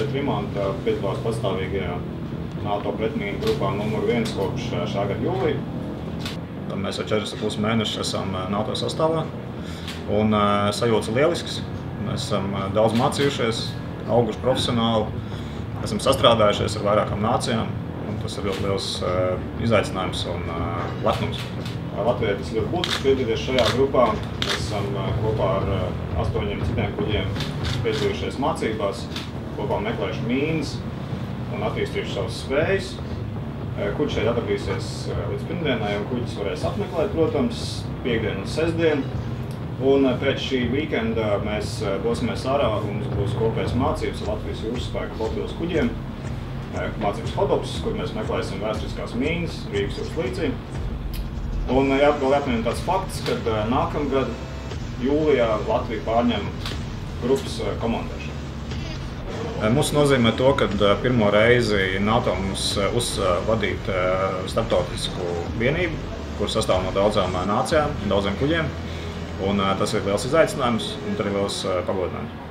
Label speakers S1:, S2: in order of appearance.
S1: Trimanta piedalās pastāvīgajā NATO pretmīnu grupā numur 1 kopš šā gada jūlija. Mēs jau 4,5 mēnešus esam NATO sastāvā un sajūtas lielisks. Mēs esam daudz mācījušies, auguši profesionāli, esam sastrādājušies ar vairākām nācijām. Tas ir ļoti liels izaicinājums un lepnums. Latvijai tas ļoti būtiski piedalīties šajā grupā. Mēs esam kopā ar 8 citiem kuģiem piedalījušies mācībās, kopā meklējuši mīnas un attīstījuši savas spējas. Kuģis šeit atradīsies līdz pirmdienai, un kuģis varēs apmeklēt, protams, piekdienu un sestdienu. Un pēc šī weekenda mēs dosimies ārā un mums būs kopējas mācības ar Latvijas jūras spēku flotiles kuģiem. Mācības Hodops, kur mēs meklēsim vēsturiskās mīnas Rīgas jūras līcī. Un jāatmiņ tāds fakts, ka nākamgad jūlijā Latvija pārņem grupas komandēšanu. Mums nozīmē to, ka pirmo reizi NATO mums uzvadīt starptautisku vienību, kur sastāv no daudzām nācijām, daudziem kuģiem. Un tas ir liels izaicinājums un arī liels pagodinājums.